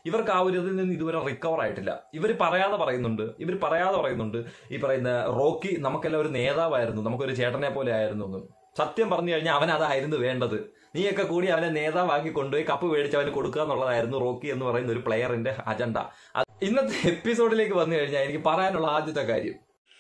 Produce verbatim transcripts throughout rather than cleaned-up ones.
ഇവർക്ക് ആ ഒരു ഇതിൽ നിന്ന് ഇതുവരെ റിക്കവർ ആയിട്ടില്ല. ഇവർ പറയാതെ പറയുന്നുണ്ട് ഇവർ പറയാതെ പറയുന്നുണ്ട് ഈ പറയുന്ന റോക്കി നമുക്കെല്ലാം ഒരു നേതാവായിരുന്നു, നമുക്കൊരു ചേട്ടനെ പോലെ ആയിരുന്നു എന്ന്. സത്യം പറഞ്ഞു കഴിഞ്ഞാൽ അവൻ അതായിരുന്നു വേണ്ടത്. നീയൊക്കെ കൂടി അവനെ നേതാവാക്കി കൊണ്ടുപോയി കപ്പ് മേടിച്ച് അവന് കൊടുക്കുക എന്നുള്ളതായിരുന്നു റോക്കി എന്ന് പറയുന്ന ഒരു പ്ലെയറിന്റെ അജണ്ട. ഇന്നത്തെ എപ്പിസോഡിലേക്ക് വന്നു കഴിഞ്ഞാൽ എനിക്ക് പറയാനുള്ള ആദ്യത്തെ കാര്യം,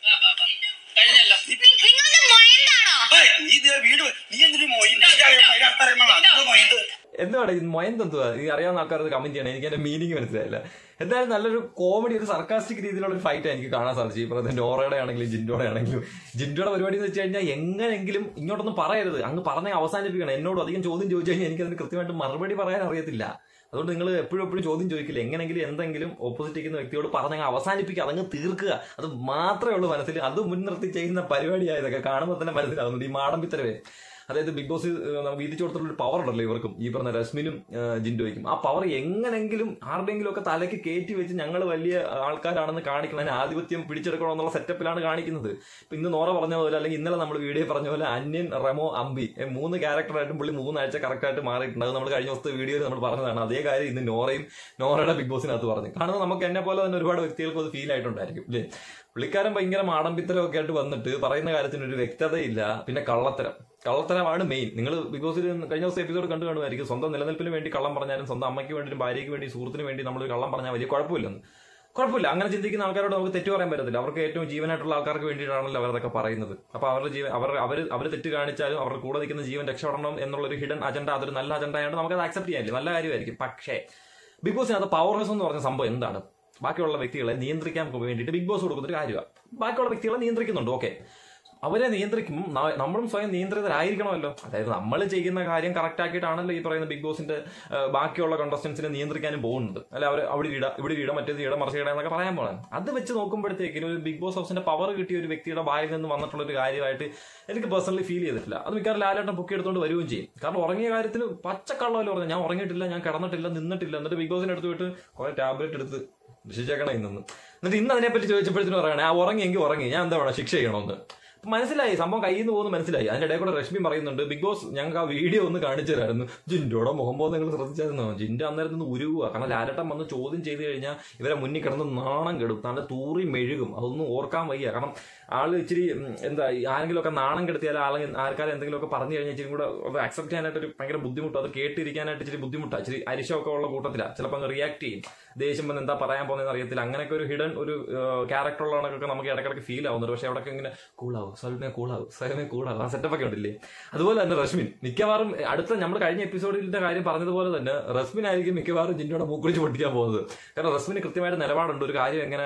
എന്തുവാണ് ഇത് മൊയന്തെന്തുവാ? ഈ അറിയാവുന്ന ആൾക്കാർക്ക് കമന്റ് ചെയ്യണം, എനിക്ക് അതിന്റെ മീനിങ് മനസ്സിലായില്ല. എന്തായാലും നല്ലൊരു കോമഡി, ഒരു സർക്കാസ്റ്റിക് രീതിയിലുള്ള ഒരു ഫൈറ്റ് എനിക്ക് കാണാൻ സാധിച്ചു. ഈ പറഞ്ഞ നോറയുടെ ആണെങ്കിലും ജിൻഡോയുടെ ആണെങ്കിലും. ജിൻഡോയുടെ പരിപാടി എന്ന് വെച്ച് കഴിഞ്ഞാൽ എങ്ങനെങ്കിലും ഇങ്ങോട്ടൊന്നും പറയരുത്, അങ്ങ് പറഞ്ഞ് അവസാനിപ്പിക്കണം. എന്നോട് അധികം ചോദ്യം ചോദിച്ചു കഴിഞ്ഞാൽ എനിക്ക് അതിന് കൃത്യമായിട്ട് മറുപടി പറയാൻ അറിയത്തില്ല. അതുകൊണ്ട് നിങ്ങൾ എപ്പോഴും എപ്പോഴും ചോദ്യം ചോദിക്കില്ല, എങ്ങനെങ്കിലും എന്തെങ്കിലും ഓപ്പോസിറ്റ് ഇരിക്കുന്ന വ്യക്തിയോട് പറഞ്ഞങ്ങ് അവസാനിപ്പിക്കുക, അതങ്ങ് തീർക്കുക. അത് മാത്രമേ ഉള്ളൂ മനസ്സിൽ. അത് മുൻനിർത്തി ചെയ്യുന്ന പരിപാടിയായതൊക്കെ കാണുമ്പോൾ തന്നെ മനസ്സിലാവുന്നുണ്ട് ഈ മാടമ്പിത്തരവേ. അതായത് ബിഗ് ബോസ് വീതിച്ചു കൊടുത്തിട്ടുള്ള ഒരു പവർ ഉണ്ടല്ലോ ഇവർക്കും, ഈ പറഞ്ഞ രശ്മിനും ജിൻഡോയ്ക്കും. ആ പവർ എങ്ങനെങ്കിലും ആരുടെയെങ്കിലും ഒക്കെ തലയ്ക്ക് കയറ്റി വെച്ച് ഞങ്ങൾ വലിയ ആൾക്കാരാണെന്ന് കാണിക്കണം, അതിന് ആധിപത്യം പിടിച്ചെടുക്കണം എന്നുള്ള സെറ്റപ്പിലാണ് കാണിക്കുന്നത്. ഇപ്പൊ ഇന്ന് നോറ പറഞ്ഞ പോലെ, അല്ലെങ്കിൽ ഇന്നലെ നമ്മൾ വീഡിയോ പറഞ്ഞ പോലെ അന്യൻ, റെമോ, അമ്പി മൂന്ന് ക്യാരക്ടറായിട്ടും പുള്ളി മൂന്നാഴ്ച കറക്റ്റായിട്ട് മാറിയിട്ടുണ്ട്. അത് നമ്മൾ കഴിഞ്ഞ ദിവസത്തെ വീഡിയോയിൽ നമ്മൾ പറഞ്ഞതാണ്. അതേ കാര്യം ഇന്ന് നോറയും നോറയുടെ ബിഗ് ബോസിനകത്ത് പറഞ്ഞു. കാണുന്നത് നമുക്ക് എന്നെ പോലെ തന്നെ ഒരുപാട് വ്യക്തികൾക്ക് അത് ഫീൽ ആയിട്ടുണ്ടായിരിക്കും അല്ലേ. പുള്ളിക്കാരൻ ഭയങ്കര മാടമ്പിത്തരമൊക്കെ ആയിട്ട് വന്നിട്ട് പറയുന്ന കാര്യത്തിന് ഒരു വ്യക്തതയില്ല. പിന്നെ കള്ളത്തരം കള്ളത്തരമാണ് മെയിൻ. നിങ്ങൾ ബിഗ് ബോസിൽ കഴിഞ്ഞ ദിവസം എപ്പിസോഡ് കണ്ടു കാണുമായിരിക്കും. സ്വന്തം നിലനിൽപ്പിന് വേണ്ടി കള്ളം പറഞ്ഞാലും സ്വന്തം അമ്മയ്ക്ക് വേണ്ടിയും ഭാര്യയ്ക്ക് വേണ്ടി സുഹൃത്തിന് വേണ്ടി നമ്മൾ കള്ളം പറഞ്ഞാൽ വലിയ കുഴപ്പമില്ലെന്ന്. കുഴപ്പമില്ല, അങ്ങനെ ചിന്തിക്കുന്ന ആൾക്കാരോട് നമുക്ക് തെറ്റു പറയാൻ പറ്റത്തില്ല. അവർക്ക് ഏറ്റവും ജീവനായിട്ടുള്ള ആൾക്കാർക്ക് വേണ്ടിയിട്ടാണല്ലോ അവരതൊക്കെ പറയുന്നത്. അപ്പൊ അവരുടെ ജീവൻ അവർ അവർ അവർ തെറ്റ് കാണിച്ചാലും അവരുടെ കൂടെ നിൽക്കുന്ന ജീവൻ രക്ഷപ്പെടണം എന്നുള്ളൊരു ഹിഡൻ അജണ്ട, അതൊരു നല്ല അജണ്ട ആയതുകൊണ്ട് നമുക്കത് ആക്സെപ്റ്റ് ചെയ്യാനില്ല, നല്ല കാര്യമായിരിക്കും. പക്ഷേ ബിഗ് ബോസിനകത്ത് പവർലെസ് എന്ന് പറഞ്ഞ സംഭവം എന്താണ്? ബാക്കിയുള്ള വ്യക്തികളെ നിയന്ത്രിക്കാൻ വേണ്ടിയിട്ട് ബിഗ് ബോസ് കൊടുക്കുന്ന ഒരു കാര്യമാണ്. ബാക്കിയുള്ള വ്യക്തികളെ നിയന്ത്രിക്കുന്നുണ്ട്, ഓക്കെ. അവരെ നിയന്ത്രിക്കും, നമ്മളും സ്വയം നിയന്ത്രിതരായിരിക്കണമല്ലോ. അതായത് നമ്മൾ ചെയ്യുന്ന കാര്യം കറക്റ്റ് ആക്കിയിട്ടാണല്ലോ ഈ പറയുന്ന ബിഗ് ബോസിന്റെ ബാക്കിയുള്ള കണ്ടസ്റ്റൻസിനെ നിയന്ത്രിക്കാനും പോകുന്നത്. അല്ല അവർ അവിടെ ഇട ഇവിടെ ഇട മറ്റേത് ഇട മറിച്ച് ഇട എന്നൊക്കെ പറയാൻ പോകണം. അത് വെച്ച് നോക്കുമ്പോഴത്തേക്കും ഒരു ബിഗ് ബോസ് ഹൗസിന്റെ പവർ കിട്ടിയ ഒരു വ്യക്തിയുടെ വായിൽ നിന്ന് വന്നിട്ടുള്ള ഒരു കാര്യമായിട്ട് എനിക്ക് പേഴ്സണലി ഫീൽ ചെയ്തിട്ടില്ല. അത് മിക്കവാറും ലാലേട്ടൻ പൊക്കി എടുത്തുകൊണ്ട് വരികയും ചെയ്യും. കാരണം ഉറങ്ങിയ കാര്യത്തിൽ പച്ചക്കള്ളമല്ലോ പറഞ്ഞു, ഞാൻ ഉറങ്ങിയിട്ടില്ല, ഞാൻ കിടന്നിട്ടില്ല, നിന്നിട്ടില്ല. എന്നിട്ട് ബിഗ് ബോസിനെ എടുത്ത് വിട്ട് കുറെ ടാബ്ലറ്റ് എടുത്ത് രക്ഷിച്ചേക്കണം ഇന്ന്. എന്നിട്ട് ഇന്ന് അതിനെപ്പറ്റി ചോദിച്ചപ്പോഴത്തേനും പറയണേ ആ ഉറങ്ങിയെങ്കിൽ ഉറങ്ങി, ഞാൻ എന്താ വേണം ശിക്ഷ ചെയ്യണമെന്ന്. മനസ്സിലായി, സംഭവം കയ്യിൽ നിന്ന് പോകുന്നു മനസ്സിലായി. അതിന്റെ ഇടയിൽ കൂടെ രശ്മി പറയുന്നുണ്ട്, ബിഗ് ബോസ് ഞങ്ങൾക്ക് ആ വീഡിയോ ഒന്ന് കാണിച്ചു തരായിരുന്നു. ജിൻഡോടെ മുഖം പോകുന്ന നിങ്ങൾ ശ്രദ്ധിച്ചായിരുന്നു? ജിൻഡോ അന്നേരത്ത് നിന്ന് ഉരുകുക. കാരണം ലാലേട്ടൻ വന്ന് ചോദ്യം ചെയ്ത് കഴിഞ്ഞാൽ ഇവരെ മുന്നിൽ കിടന്ന് നാണം കെടും, നല്ല തൂറി മെഴുകും. അതൊന്നും ഓർക്കാൻ വയ്യ. കാരണം ആള് ഇച്ചിരി എന്താ ആരെങ്കിലും ഒക്കെ നാണം കെടുത്തിയാൽ ആളെ ആൾക്കാരെ എന്തെങ്കിലുമൊക്കെ പറഞ്ഞു കഴിഞ്ഞാൽ ഇച്ചിരി കൂടെ അത് അക്സെപ്റ്റ് ചെയ്യാനായിട്ട് ഒരു ഭയങ്കര ബുദ്ധിമുട്ട്, അത് കേട്ടിരിക്കാനായിട്ട് ഇച്ചിരി ബുദ്ധിമുട്ടാണ്. ഇച്ചിരി അരിശമൊക്കെ ഉള്ള കൂട്ടത്തിലാണ്. ചിലപ്പോൾ അങ്ങ് റിയാക്ട് ചെയ്യും, ദേഷ്യം വന്ന് എന്താ പറയാൻ പോകുന്നതെന്ന് അറിയത്തില്ല. അങ്ങനെയൊക്കെ ഒരു ഹിഡൻ ഒരു ക്യാരക്ടറുള്ളതൊക്കെ നമുക്ക് ഇടയ്ക്കിടയ്ക്ക് ഫീൽ ആവുന്നുണ്ട്. പക്ഷെ അവിടെയൊക്കെ ഇങ്ങനെ കൂളാവും, സ്വയമേ കൂളാവും, സ്വയമേ കൂളാവും, ആ സെറ്റപ്പ് ഒക്കെ ഉണ്ടല്ലേ. അതുപോലെ തന്നെ റസ്മിൻ മിക്കവാറും അടുത്ത നമ്മൾ കഴിഞ്ഞ എപ്പിസോഡിന്റെ കാര്യം പറഞ്ഞതുപോലെ തന്നെ റസ്മിൻ ആയിരിക്കും മിക്കവാറും ജിൻഡോടെ മൂക്കുറിച്ച് പൊട്ടിക്കാൻ പോകുന്നത്. കാരണം റസ്മിന് കൃത്യമായിട്ട് നിലപാടുണ്ട്, ഒരു കാര്യം എങ്ങനെ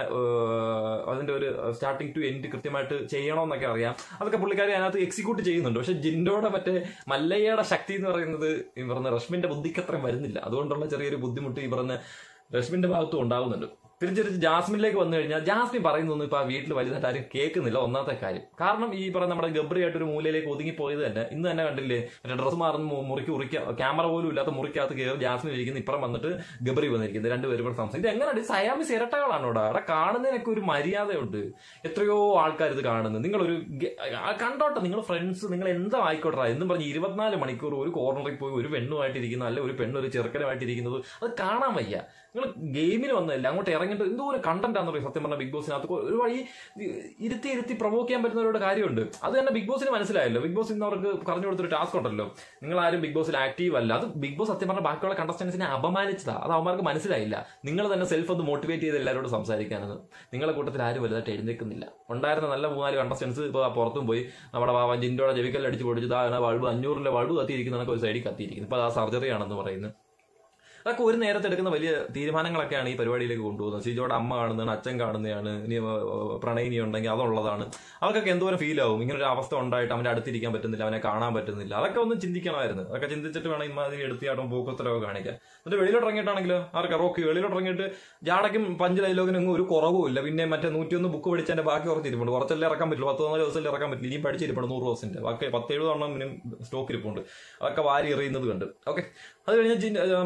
അതിന്റെ ഒരു സ്റ്റാർട്ടിങ് ടു എൻഡ് കൃത്യമായിട്ട് ചെയ്യണമെന്നൊക്കെ അറിയാം. അതൊക്കെ പുള്ളിക്കാരി അതിനകത്ത് എക്സിക്യൂട്ട് ചെയ്യുന്നുണ്ട്. പക്ഷെ ജിൻഡോയുടെ മറ്റേ മല്ലയ്യയുടെ ശക്തി എന്ന് പറയുന്നത് ഈ പറഞ്ഞ റസ്മിന്റെ ബുദ്ധിക്ക് അത്രയും വരുന്നില്ല. അതുകൊണ്ടുള്ള ചെറിയൊരു ബുദ്ധിമുട്ട് ഈ പറഞ്ഞ റസ്മിന്റെ ഭാഗത്തും ഉണ്ടാവുന്നുണ്ട്. തിരിച്ചെടുത്ത് ജാസ്മിനിലേക്ക് വന്നു കഴിഞ്ഞാൽ ജാസ്മിൻ പറയുന്നൊന്നും ഇപ്പൊ ആ വീട്ടിൽ വലുതായിട്ട് ആരും കേൾക്കുന്നില്ല. ഒന്നാമത്തെ കാര്യം. കാരണം ഈ പറഞ്ഞ നമ്മുടെ ഗബ്രിയായിട്ട് ഒരു മൂലയിലേക്ക് ഒതുങ്ങിപ്പോയത് തന്നെ ഇന്ന് തന്നെ കണ്ടില്ലേ, മറ്റേ ഡ്രസ്സ് മാറുന്ന മുറിക്ക് ഉറിക്ക ക്യാമറ പോലും ഇല്ലാത്ത മുറിക്കകത്ത് കയറി ജാസ്മിൻ ഇരിക്കുന്നു, ഇപ്പുറം വന്നിട്ട് ഗബ്രി വന്നിരിക്കുന്നത്, രണ്ടുപേരും കൂടെ സംസാരിക്കും. ഇത് എങ്ങനെയാണ് സയാമിസ് ഇരട്ടകളാണ് ഇവിടെ? അവിടെ കാണുന്നതിനൊക്കെ ഒരു മര്യാദയുണ്ട്. എത്രയോ ആൾക്കാർ ഇത് കാണുന്നത്. നിങ്ങളൊരു കണ്ടോട്ടെ, നിങ്ങൾ ഫ്രണ്ട്സ്, നിങ്ങൾ എന്താ ആയിക്കോട്ടെ എന്നും പറഞ്ഞ് ഇരുപത്തിനാല് മണിക്കൂർ ഒരു കോർണറിൽ പോയി ഒരു പെണ്ണുമായിട്ടിരിക്കുന്നു, അല്ലെ ഒരു പെണ്ണ് ഒരു ചെറുക്കനുമായിട്ടിരിക്കുന്നത് അത് കാണാൻ വയ്യ. നിങ്ങൾ ഗെയിമിൽ വന്നതല്ല, അങ്ങോട്ട് ഇറങ്ങിയിട്ട് എന്തോ ഒരു കണ്ടന്റ് ആണെന്ന് പറയും. സത്യം പറഞ്ഞാൽ ബിഗ് ബോസിനകത്ത് ഒരു വഴി ഇരുത്തി ഇരുത്തി പ്രൊവോക്ക് ചെയ്യാൻ പറ്റുന്നവരുടെ കാര്യമുണ്ട്. അത് തന്നെ ബിഗ് ബോസിന് മനസ്സിലായല്ലോ. ബിഗ് ബോസ് ഇന്ന് അവർക്ക് പറഞ്ഞു കൊടുത്തൊരു ടാസ്ക് ഉണ്ടല്ലോ, നിങ്ങൾ ആരും ബിഗ് ബോസിൽ ആക്റ്റീവ് അല്ല. അത് ബിഗ് ബോസ് സത്യം പറഞ്ഞാൽ ബാക്കിയുള്ള കണ്ടസ്റ്റൻസിനെ അപമാനിച്ചതാ. അത് അവന്മാർക്ക് മനസ്സിലായില്ല. നിങ്ങൾ തന്നെ സെൽഫ് ഒന്ന് മോട്ടിവേറ്റ് ചെയ്ത് എല്ലാവരോടും സംസാരിക്കാനെന്ന്. നിങ്ങളുടെ കൂട്ടത്തിൽ ആരും വലുതായിട്ട് എഴുന്നേൽക്കുന്നില്ല. ഉണ്ടായിരുന്ന നല്ല മൂന്നാല് കണ്ടസ്റ്റൻസ് ഇപ്പോൾ പുറത്തും പോയി നമ്മുടെ വാവ ജിൻഡോടെ ജവിക്കൽ അടിച്ച് പൊടിച്ച് താഴെ വൾബ് അഞ്ഞൂറിലെ വൾബ് കത്തിയിരിക്കുന്നതൊക്കെ ഒരു സൈഡിൽ കത്തിയിരിക്കുന്നു. ഇപ്പോൾ ആ സർജറി ആണെന്ന് പറയുന്നത്. അതൊക്കെ ഒരു നേരത്തെ എടുക്കുന്ന വലിയ തീരുമാനങ്ങളൊക്കെയാണ് ഈ പരിപാടിയിലേക്ക് കൊണ്ടുപോകുന്നത്. സിജോയുടെ അമ്മ കാണുന്നതാണ്, അച്ഛൻ കാണുന്നതാണ്, ഇനി പ്രണയിനി ഉണ്ടെങ്കിൽ അതുള്ളതാണ്. അവർക്കൊക്കെ എന്തോരം ഫീൽ ആവും ഇങ്ങനെ ഒരു അവസ്ഥ ഉണ്ടായിട്ട് അവൻ്റെ അടുത്തിരിക്കാൻ പറ്റുന്നില്ല, അവനെ കാണാൻ പറ്റുന്നില്ല. അതൊക്കെ ഒന്നും ചിന്തിക്കണമായിരുന്നു. അതൊക്കെ ചിന്തിച്ചിട്ട് വേണം ഇമാതിരി എടുത്തിയാട്ടും പോക്കത്തരമൊക്കെ കാണിക്കാൻ. എന്നിട്ട് വെളിയിലോട്ട് ഇറങ്ങിയിട്ടാണെങ്കിലോ ആർക്ക് റോക്കി വെളിയിലോട്ട് ഇറങ്ങിയിട്ട് ജാടയ്ക്കും പഞ്ച് ഡയലോഗിനൊന്നും ഒരു കുറവുമില്ല. പിന്നെ മറ്റേ നൂറ്റിയൊന്ന് ബുക്ക് പഠിച്ചതിന്റെ ബാക്കി കുറച്ചിരിപ്പുണ്ട്. കുറച്ചല്ലേ ഇറക്കാൻ പറ്റുള്ളൂ, പത്ത് നാല് ദിവസമല്ലേ ഇറക്കാൻ പറ്റില്ല. ഇനിയും പഠിച്ചിരിപ്പുണ്ട് നൂറ് ദിവസത്തിന്റെ ബാക്കി പത്തേഴ് തവണ സ്റ്റോക്ക് ഇരിപ്പുണ്ട്. അതൊക്കെ വാരി എറിയുന്നത് കണ്ട്. ഓക്കെ, അത് കഴിഞ്ഞ് നമ്മുടെ സിജോടെ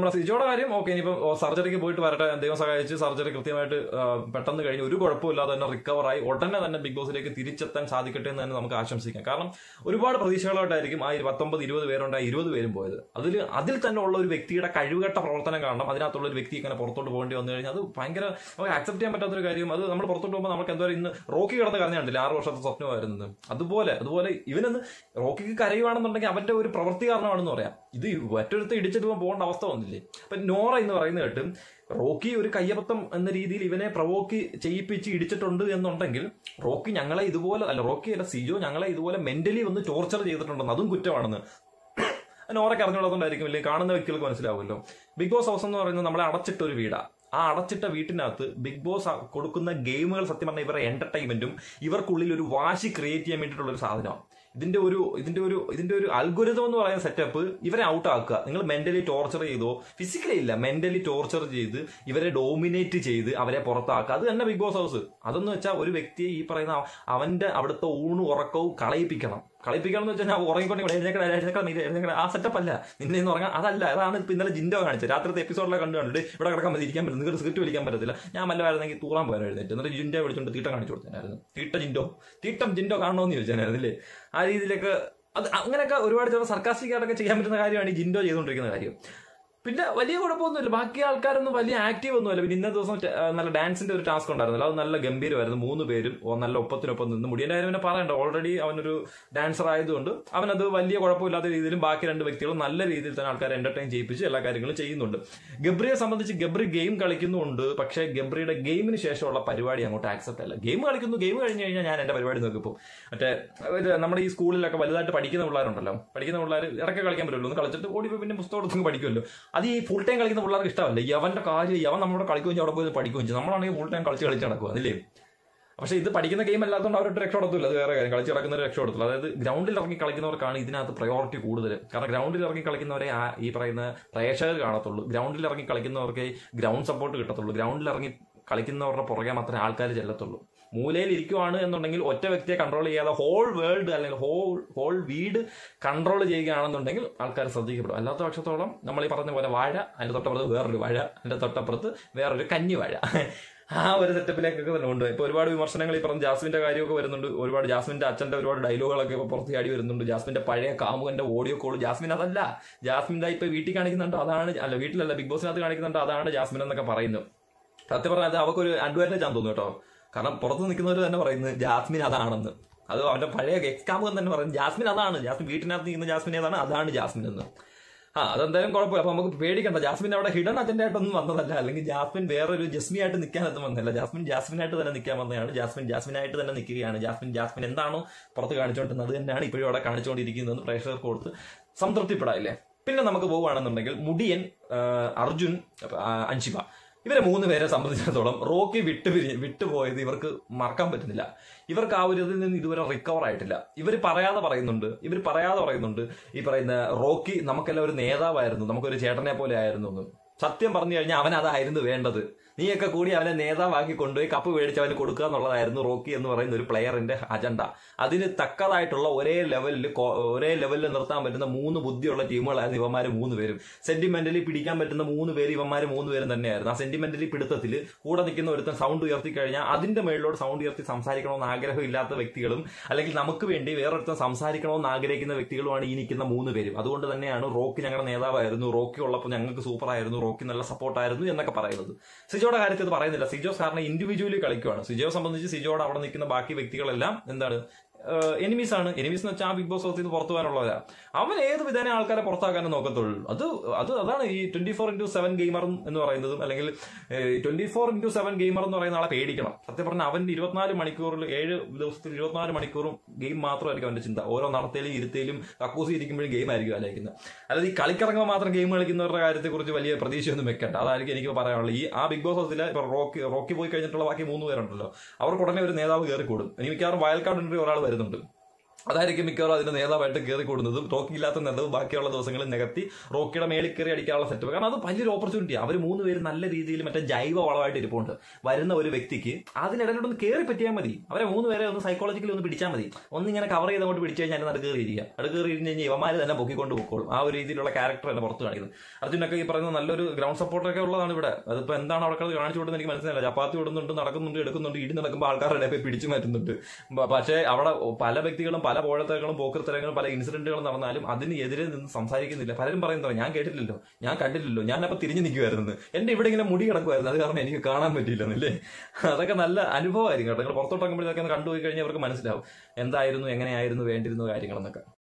കാര്യം ഓക്കെ, ഇനിയിപ്പോൾ സർജറിക്ക് പോയിട്ട് വരട്ടെ, ദൈവം സഹായിച്ച് സർജറി കൃത്യമായിട്ട് പെട്ടെന്ന് കഴിഞ്ഞ് ഒരു കുഴപ്പമില്ലാതെ തന്നെ റിക്കവറായി ഉടനെ തന്നെ ബിഗ് ബോസിലേക്ക് തിരിച്ചെത്താൻ സാധിക്കട്ടെ എന്ന് തന്നെ നമുക്ക് ആശംസിക്കാം. കാരണം ഒരുപാട് പ്രതീക്ഷകളായിട്ടായിരിക്കും ആ പത്തൊമ്പത് ഇരുപത് പേരുണ്ട്, ആ ഇരുപത് പേരും പോയത്. അതിൽ അതിൽ തന്നെ ഉള്ള ഒരു വ്യക്തിയുടെ കഴിവുകെട്ട പ്രവർത്തനം കാണണം. അതിനകത്തുള്ള ഒരു വ്യക്തി ഇങ്ങനെ പുറത്തോട്ട് പോകേണ്ടി വന്നു കഴിഞ്ഞാൽ അത് ഭയങ്കര നമുക്ക് ആക്സെപ്റ്റ് ചെയ്യാൻ പറ്റാത്തൊരു കാര്യം. അത് നമ്മൾ പുറത്തോട്ട് പോകുമ്പോൾ നമുക്ക് എന്തോ ഇന്ന് റോക്കി കിടന്ന് കരഞ്ഞാണ്ടില്ല, ആറ് വർഷത്തെ സ്വപ്നമായിരുന്നത്. അതുപോലെ അതുപോലെ ഇവനെന്ന് റോക്കിക്ക് കരയുവാണെന്നുണ്ടെങ്കിൽ അവന്റെ ഒരു പ്രവൃത്തി കാരണമാണെന്ന് പറയാം. ഇത് മറ്റൊരുത്ത് ഇടിച്ചിട്ട് പോകേണ്ട അവസ്ഥ വന്നില്ലേ. അപ്പൊ നോറ എന്ന് പറയുന്നത് കേട്ട് റോക്കി ഒരു കയ്യബദ്ധം എന്ന രീതിയിൽ ഇവനെ പ്രവോക്ക് ചെയ്യിപ്പിച്ച് ഇടിച്ചിട്ടുണ്ട് എന്നുണ്ടെങ്കിൽ റോക്കി ഞങ്ങളെ ഇതുപോലെ അല്ല റോക്കി അല്ല സിജോ ഞങ്ങളെ ഇതുപോലെ മെന്റലി ഒന്ന് ടോർച്ചർ ചെയ്തിട്ടുണ്ടെന്ന് അതും കുറ്റമാണെന്ന് നോറയ്ക്ക് അറിഞ്ഞുള്ളതുകൊണ്ടായിരിക്കും, ഇല്ലെങ്കിൽ കാണുന്ന വ്യക്തികൾക്ക് മനസ്സിലാവുമല്ലോ. ബിഗ് ബോസ് ഹൗസ് എന്ന് പറയുന്നത് നമ്മളെ അടച്ചിട്ട ഒരു വീടാ. ആ അടച്ചിട്ട വീട്ടിനകത്ത് ബിഗ് ബോസ് കൊടുക്കുന്ന ഗെയിമുകൾ സത്യം പറഞ്ഞാൽ ഇവരുടെ എന്റർടൈൻമെന്റും ഇവർക്കുള്ളിൽ ഒരു വാശി ക്രിയേറ്റ് ചെയ്യാൻ വേണ്ടിയിട്ടുള്ള ഒരു സാധനമാണ്. ഇതിന്റെ ഒരു ഇതിന്റെ ഒരു ഇതിന്റെ ഒരു അൽഗോരിതം എന്ന് പറയുന്ന സെറ്റപ്പ് ഇവരെ ഔട്ട് ആക്കുക. നിങ്ങൾ മെന്റലി ടോർച്ചർ ചെയ്തോ, ഫിസിക്കലി ഇല്ല മെന്റലി ടോർച്ചർ ചെയ്ത് ഇവരെ ഡോമിനേറ്റ് ചെയ്ത് അവരെ പുറത്താക്കുക. അത് തന്നെ ബിഗ് ബോസ് ഹൗസ്. അതെന്ന് വെച്ചാൽ ഒരു വ്യക്തിയെ ഈ പറയുന്ന അവന്റെ അവിടുത്തെ ഊണും ഉറക്കവും കളയിപ്പിക്കണം. കളിപ്പിക്കണം എന്ന് വെച്ചാൽ ഞാൻ ഉറങ്ങിക്കൊണ്ട് ആ സെറ്റപ്പ് അല്ല, നിന്നെ എന്ന് പറഞ്ഞാൽ അതല്ല. അതാണ് ഇപ്പൊ ഇന്നലെ ജിൻഡോ കാണിച്ചത്. രാത്രിത്തെ എപ്പിസോഡിലെ കണ്ടു കണ്ടിട്ട് ഇവിടെ കിടക്കാൻ പറ്റും, ഇരിക്കാൻ പറ്റും, നിങ്ങൾക്ക് സ്ക്രിപ്റ്റ് വിളിക്കാൻ പറ്റത്തില്ല. ഞാൻ വല്ലതായിരുന്നെങ്കിൽ തൂറാൻ പോകാൻ എഴുന്നേറ്റ് എന്നിട്ട് ജിൻഡോ വിളിച്ചുകൊണ്ട് തീട്ടം കാണിച്ചു കൊടുത്തായിരുന്നു. തീട്ട ജിൻഡോ തീട്ടം ജിൻഡോ കാണണമെന്ന് ചോദിച്ചായിരുന്നില്ലേ. ആ രീതിയിലൊക്കെ അത് അങ്ങനെയൊക്കെ ഒരുപാട് ചില സർക്കാസ്റ്റിക് ആയിട്ടൊക്കെ ചെയ്യാൻ പറ്റുന്ന കാര്യമാണ് ഈ ജിൻഡോ ചെയ്തുകൊണ്ടിരിക്കുന്ന കാര്യം. പിന്നെ വലിയ കുഴപ്പമൊന്നുമില്ല, ബാക്കി ആൾക്കാരൊന്നും വലിയ ആക്റ്റീവ് ഒന്നുമല്ല. പിന്നെ ഇന്നത്തെ ദിവസം നല്ല ഡാൻസിന്റെ ഒരു ടാസ്ക് ഉണ്ടായിരുന്നല്ലോ, അത് നല്ല ഗംഭീരമായിരുന്നു. മൂന്ന് പേരും നല്ല ഒപ്പത്തിനൊപ്പം നിന്ന് മുടിയന്റെ കാര്യം പിന്നെ പറയണ്ട, ഓൾറെഡി അവനൊരു ഡാൻസർ ആയതുകൊണ്ട് അവനത് വലിയ കുഴപ്പമില്ലാത്ത രീതിയിലും ബാക്കി രണ്ട് വ്യക്തികളും നല്ല രീതിയിൽ തന്നെ ആൾക്കാരെ എന്റർടൈൻ ചെയ്യിപ്പിച്ച് എല്ലാ കാര്യങ്ങളും ചെയ്യുന്നുണ്ട്. ഗബ്രിയെ സംബന്ധിച്ച് ഗബ്രി ഗെയിം കളിക്കുന്നുണ്ട്, പക്ഷേ ഗബ്രിയുടെ ഗെയിമിന് ശേഷമുള്ള പരിപാടി അങ്ങോട്ട് ആക്സെപ്റ്റ് അല്ല. ഗെയിം കളിക്കുന്നു, ഗെയിം കഴിഞ്ഞ് കഴിഞ്ഞാൽ ഞാൻ എന്റെ പരിപാടി നോക്കിപ്പോൾ മറ്റേ നമ്മുടെ ഈ സ്കൂളിലൊക്കെ വലുതായിട്ട് പഠിക്കുന്ന പിള്ളേരുണ്ടല്ലോ, പഠിക്കുന്ന പിള്ളേർ ഇടയ്ക്ക് കളിക്കാൻ പറ്റുമല്ലോ, ഒന്ന് കളിച്ചിട്ട് ഓടിപ്പോൾ പിന്നെ പുസ്തകം എടുത്തൊക്കെ പഠിക്കുമല്ലോ. അത് ഈ ഫുൾ ടൈം കളിക്കുന്ന പിള്ളേർക്ക് ഇഷ്ടമല്ല. യവന്റെ കാര്യം യവൻ നമ്മുടെ കളിക്കുകയും അവിടെ പോയി പഠിക്കുകയും ചെയ്യും. നമ്മളാണെങ്കിൽ ഫുൾ ടൈം കളിച്ച് കളിച്ച് നടക്കുക അതില്ലേ. പക്ഷേ ഇത് പഠിക്കുന്ന ഗെയിം അല്ലാത്തതുകൊണ്ട് അവരൊട്ട് രക്ഷപ്പെടത്തില്ല, അത് വേറെ കാര്യം. കളിച്ച് നടക്കുന്നവർ രക്ഷപ്പെടത്തില്ല. അതായത് ഗ്രൗണ്ടിൽ ഇറങ്ങി കളിക്കുന്നവർക്കാണ് ഇതിനകത്ത് പ്രയോറിറ്റി കൂടുതൽ. കാരണം ഗ്രൗണ്ടിൽ ഇറങ്ങി കളിക്കുന്നവരെ ആ ഈ പറയുന്ന പ്രേക്ഷകർ കാണത്തുള്ളൂ. ഗ്രൗണ്ടിൽ ഇറങ്ങി കളിക്കുന്നവർക്ക് ഗ്രൗണ്ട് സപ്പോർട്ട് കിട്ടത്തുള്ളൂ. ഗ്രൗണ്ടിൽ ഇറങ്ങി കളിക്കുന്നവരുടെ പുറകെ മാത്രമേ ആൾക്കാർ ചെല്ലത്തുള്ളൂ. മൂലയിൽ ഇരിക്കുവാണ് എന്നുണ്ടെങ്കിൽ ഒറ്റ വ്യക്തിയെ കൺട്രോൾ ചെയ്യാതെ ഹോൾ വേൾഡ് അല്ലെങ്കിൽ ഹോൾ ഹോൾ വീട് കൺട്രോൾ ചെയ്യുകയാണെന്നുണ്ടെങ്കിൽ ആൾക്കാർ ശ്രദ്ധിക്കപ്പെടും. അല്ലാത്ത പക്ഷത്തോളം നമ്മൾ ഈ പറഞ്ഞ പോലെ വാഴ, അതിന്റെ തൊട്ടപ്പുറത്ത് വേറൊരു വാഴ, അതിന്റെ തൊട്ടപ്പുറത്ത് വേറൊരു കഞ്ഞി വാഴ, ആ ഒരു സെറ്റപ്പിലേക്കൊക്കെ തന്നെ ഉണ്ട്. ഇപ്പൊ ഒരുപാട് വിമർശനങ്ങൾ ഈ പറഞ്ഞ ജാസ്മിന്റെ കാര്യമൊക്കെ വരുന്നുണ്ട്. ഒരുപാട് ജാസ്മിന്റെ അച്ഛന്റെ ഒരുപാട് ഡയലോഗുകളൊക്കെ ഇപ്പൊ പുറത്തിയാടി വരുന്നുണ്ട്. ജാസ്മിന്റെ പഴയ കാമുകന്റെ ഓഡിയോ കോൾ ജാസ്മിൻ അതല്ല, ജാസ്മിന്റെ ഇപ്പൊ വീട്ടിൽ കാണിക്കുന്നുണ്ട് അതാണ്, അല്ല വീട്ടിലല്ല ബിഗ് ബോസിനകത്ത് കാണിക്കുന്നുണ്ട് അതാണ് ജാസ്മിൻ എന്നൊക്കെ പറയുന്നു. സത്യം പറഞ്ഞാൽ അത് അവർക്കൊരു അഡ്വാൻറ്റേജ് ആണെന്ന് തോന്നുന്നു കേട്ടോ. കാരണം പുറത്ത് നിൽക്കുന്നവർ തന്നെ പറയുന്നത് ജാസ്മിൻ അതാണെന്ന്. അത് അവന്റെ പഴയ എക്സ് കാമുകൻ തന്നെ പറയുന്നത് ജാസ്മിൻ അതാണ്, ജാസ്മിൻ വീട്ടിനകത്ത് നിൽക്കുന്ന ജാസ്മിൻ ഏതാണ് അതാണ് ജാസ്മിൻ എന്ന്. ആ അതെന്തായാലും കുഴപ്പമില്ല. അപ്പൊ നമുക്ക് പേടിക്കണ്ട, ജാസ്മിൻ അവിടെ ഹിഡൻ അജണ്ട ആയിട്ടൊന്നും വന്നതല്ല, അല്ലെങ്കിൽ ജാസ്മിൻ വേറൊരു ജസ്മി ആയിട്ട് നിൽക്കാനൊന്നും വന്നതല്ല. ജാസ്മിൻ ജാസ്മിനായിട്ട് തന്നെ നിൽക്കാൻ വന്നതാണ്. ജാസ്മിൻ ജാസ്മിനായിട്ട് തന്നെ നിൽക്കുകയാണ്. ജാസ്മിൻ ജാസ്മിൻ എന്താണോ പുറത്ത് കാണിച്ചുകൊണ്ടിരുന്നത് അത് തന്നെയാണ് ഇപ്പോഴും അവിടെ കാണിച്ചുകൊണ്ടിരിക്കുന്നതെന്ന് പ്രേക്ഷകർക്ക് കൊടുത്ത് സംതൃപ്തിപ്പെടാല്ലേ. പിന്നെ നമുക്ക് പോവുകയാണെന്നുണ്ടെങ്കിൽ മുടിയൻ, അർജുൻ, അൻഷിബ, ഇവരെ മൂന്ന് പേരെ സംബന്ധിച്ചിടത്തോളം റോക്കി വിട്ടു വിട്ടുപോയത് ഇവർക്ക് മറക്കാൻ പറ്റുന്നില്ല. ഇവർക്ക് ആ ഒരു ഇതിൽ നിന്ന് ഇതുവരെ റിക്കവർ ആയിട്ടില്ല. ഇവർ പറയാതെ പറയുന്നുണ്ട് ഇവർ പറയാതെ പറയുന്നുണ്ട് ഈ പറയുന്ന റോക്കി നമുക്കെല്ലാം ഒരു നേതാവായിരുന്നു, നമുക്കൊരു ചേട്ടനെ പോലെ ആയിരുന്നു എന്ന്. സത്യം പറഞ്ഞു കഴിഞ്ഞാൽ അവൻ അതായിരുന്നു വേണ്ടത്. നീയൊക്കെ കൂടി അവനെ നേതാവാക്കി കൊണ്ടുപോയി കപ്പ് മേടിച്ച് അവന് കൊടുക്കുക എന്നുള്ളതായിരുന്നു റോക്കി എന്ന് പറയുന്ന ഒരു പ്ലെയറിന്റെ അജണ്ട. അതിന് തക്കതായിട്ടുള്ള ഒരേ ലെവലിൽ ഒരേ ലെവലിൽ നിർത്താൻ പറ്റുന്ന മൂന്ന് ബുദ്ധിയുള്ള ടീമുകളായിരുന്നു ഇവന്മാര് മൂന്ന് പേരും. സെന്റിമെന്റലി പിടിക്കാൻ പറ്റുന്ന മൂന്ന് പേര് ഇവന്മാര് മൂന്ന് പേരും തന്നെയായിരുന്നു. ആ സെന്റിമെന്റലി പിടുത്തത്തിൽ കൂടെ നിൽക്കുന്ന ഒരുത്തൻ സൗണ്ട് ഉയർത്തി കഴിഞ്ഞാൽ അതിന്റെ മേളിലോട് സൗണ്ട് ഉയർത്തി സംസാരിക്കണമെന്ന് ആഗ്രഹമില്ലാത്ത വ്യക്തികളും അല്ലെങ്കിൽ നമുക്ക് വേണ്ടി വേറൊരുത്തൻ സംസാരിക്കണമെന്ന് ആഗ്രഹിക്കുന്ന വ്യക്തികളുമാണ് ഈ നിൽക്കുന്ന മൂന്ന് പേരും. അതുകൊണ്ട് തന്നെയാണ് റോക്കി ഞങ്ങളുടെ നേതാവായിരുന്നു, റോക്കി ഉള്ളപ്പോൾ ഞങ്ങൾക്ക് സൂപ്പർ ആയിരുന്നു, റോക്കി നല്ല സപ്പോർട്ടായിരുന്നു എന്നൊക്കെ പറയുന്നത്. സിജോയുടെ കാര്യത്തിൽ ഇത് പറയുന്നില്ല. സിജോ കാരണം ഇൻഡിവിജ്വലി കളിക്കുവാണ്. സിജോയെ സംബന്ധിച്ച് സിജോയുടെ അവിടെ നിൽക്കുന്ന ബാക്കി വ്യക്തികളെല്ലാം എന്താണ് എനിമീസ് ആണ്. എനിമീസ് എന്ന് വെച്ചാൽ ആ ബിഗ് ബോസ് ഹൗസിൽ നിന്ന് പുറത്തു വരാനുള്ളവരാ. അവൻ ഏത് വിധേന ആൾക്കാരെ പുറത്താക്കാനും നോക്കത്തുള്ളൂ. അത് അത് അതാണ് ഈ twenty four into seven gamer എന്ന് പറയുന്നതും, അല്ലെങ്കിൽ twenty four into seven gamer എന്ന് പറയുന്ന ആളെ പേടിക്കണം. സത്യം പറഞ്ഞാൽ അവന്റെ ഇരുപത്തിനാല് മണിക്കൂറിൽ ഏഴ് ദിവസത്തിൽ ഇരുപത്തിനാല് മണിക്കൂറും ഗെയിം മാത്രമായിരിക്കും അവന്റെ ചിന്ത. ഓരോ നടത്തേലും ഇരുത്തേലും കക്കൂസി ഇരിക്കുമ്പോഴും ഗെയിം ആയിരിക്കും ആലോചിക്കുന്നത്. അതായത് ഈ കളിക്കിറങ്ങുമ്പോൾ മാത്രം ഗെയിം കളിക്കുന്നവരുടെ കാര്യത്തെ കുറിച്ച് വലിയ പ്രതീക്ഷയൊന്നും വെക്കണ്ട. അതായിരിക്കും എനിക്ക് പറയാനുള്ളത്. ഈ ആ ബിഗ് ബോസ് ഹൗസിൽ ഇപ്പൊ റോക്കി റോക്കി പോയി കഴിഞ്ഞിട്ടുള്ള ബാക്കി മൂന്ന് പേരുണ്ടല്ലോ, അവർക്ക് ഉടനെ ഒരു നേതാവ് കയറിക്കൂടും. ഇനി മിക്കവാറും വയൽക്കാട് എൻട്രി ഒരാൾ വരുന്നുണ്ട്. അതായിരിക്കും മിക്കവാറും അതിന്റെ നേതാവായിട്ട് കയറി കൂടുന്നതും. റോക്കി ഇല്ലാത്ത നേതാവ് ബാക്കിയുള്ള ദിവസങ്ങളിൽ നികത്തി റോക്കിയുടെ മേളിൽ കയറി അടിക്കാനുള്ള സെറ്റപ്പ്. കാരണം അത് വലിയൊരു ഓപ്പർച്യൂണിറ്റിയാണ്. അവർ മൂന്ന് പേര് നല്ല രീതിയിൽ മറ്റേ ജൈവ വളമായിട്ട് ഇരിപ്പുണ്ട്. വരുന്ന ഒരു വ്യക്തിക്ക് അതിനിടയിലൊന്ന് കയറി പറ്റിയാൽ മതി. അവരെ മൂന്ന് പേരെ ഒന്ന് സൈക്കോളജിക്കലി ഒന്ന് പിടിച്ചാൽ മതി. ഒന്നിങ്ങനെ കവർ ചെയ്തങ്ങോട്ട് പിടിച്ചു കഴിഞ്ഞാൽ അതിന് നടുക്കേറി ഇരിക്കുക. അടുക്കേറി ഇരുന്ന് കഴിഞ്ഞാൽ ഇവന്മാര് തന്നെ പൊക്കിക്കൊണ്ട് പോയിക്കോളും. ആ ഒരു രീതിയിലുള്ള ക്യാരക്ടർ തന്നെ പുറത്ത് കാണിക്കുന്നത്. അർജുനൊക്കെ ഈ പറയുന്നത് നല്ലൊരു ഗ്രൗണ്ട് സപ്പോർട്ടൊക്കെ ഉള്ളതാണ് ഇവിടെ. അതിപ്പോ എന്താണ് അവിടെ കാണിച്ചു കൊടുക്കുന്നത് എനിക്ക് മനസ്സിലായില്ല. ചപ്പാത്തി വിടുന്നുണ്ട്, നടക്കുന്നുണ്ട്, എടുക്കുന്നുണ്ട്, ഇടി നടക്കുമ്പോൾ ആൾക്കാരുടെ പോയി പിടിച്ചു മാറ്റുന്നുണ്ട്. പക്ഷേ അവിടെ പല വ്യക്തികളും പല പോഴത്തരങ്ങളും പോക്കൃത്തരങ്ങളും പല ഇൻസിഡന്റുകളും നടന്നാലും അതിന് എതിരെ നിന്ന് സംസാരിക്കുന്നില്ല. പലരും പറയുന്നതോ ഞാൻ കേട്ടില്ലല്ലോ, ഞാൻ കണ്ടില്ലല്ലോ, ഞാനപ്പോൾ തിരിഞ്ഞു നിൽക്കുമായിരുന്നു, എന്റെ ഇവിടെ ഇങ്ങനെ മുടി കിടക്കുമായിരുന്നു, അത് കാരണം എനിക്ക് കാണാൻ പറ്റിയില്ലെന്നല്ലേ. അതൊക്കെ നല്ല അനുഭവമായിരിക്കും കേട്ടോ. നിങ്ങൾ പുറത്തോട്ടിറങ്ങുമ്പോഴത്തേക്ക് കണ്ടുപോയി കഴിഞ്ഞാൽ അവർക്ക് മനസ്സിലാവും എന്തായിരുന്നു, എങ്ങനെയായിരുന്നു വേണ്ടിയിരുന്ന കാര്യങ്ങളെന്നൊക്കെ.